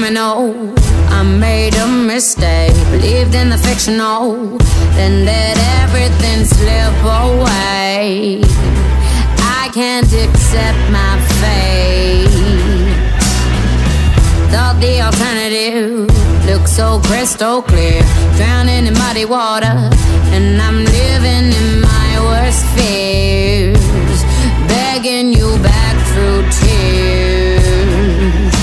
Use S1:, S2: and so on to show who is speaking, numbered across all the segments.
S1: me know I made a mistake. Believed in the fictional, then let everything slip away. I can't accept my fate. Thought the alternative looked so crystal clear, drowning in muddy water, and I'm living in my worst fears, begging you back through tears.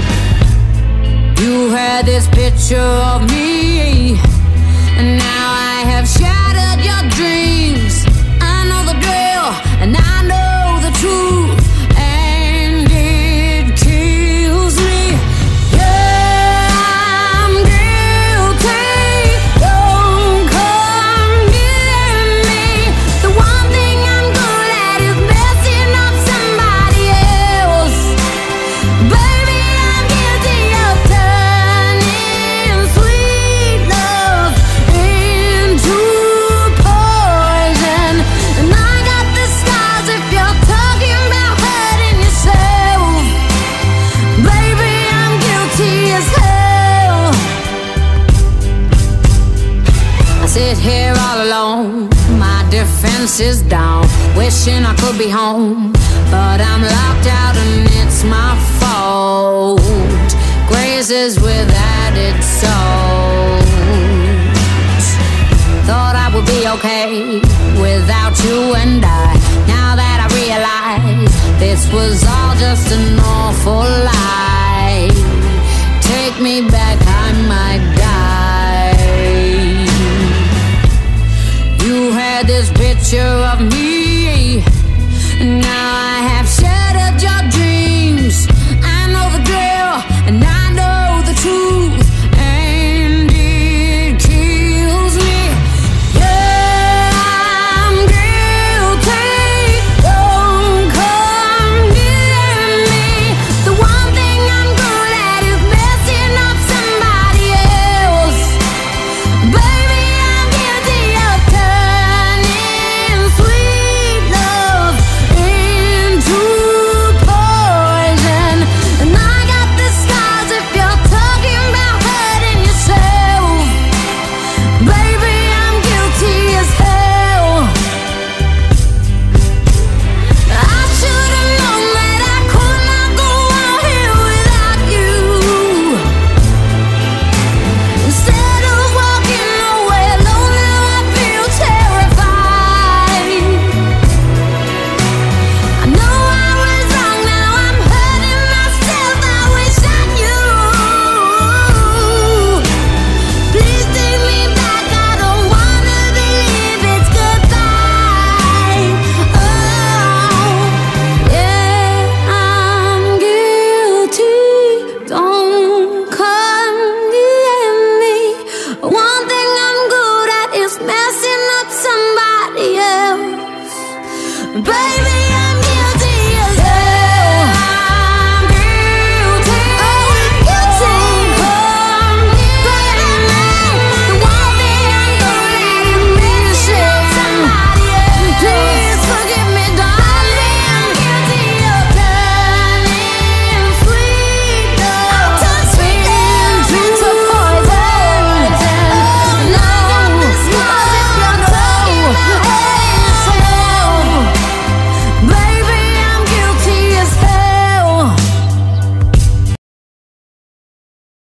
S1: You had this picture of me, and now I have shattered your dreams. I know the drill, and I know the truth, and it kills me. Yeah, I'm guilty. Don't come near me. The one thing I'm good at is messing up somebody else. Baby, I'm guilty of turning sweet love into poison. And I got the scars if you're talking about hurting yourself. Baby, I'm guilty as hell. I sit here all alone, my defense is down, wishing I could be home, but I'm locked out and it's my fault. Grazes with added salt. Thought I would be okay without you and I. Now that I realize this was all just an awful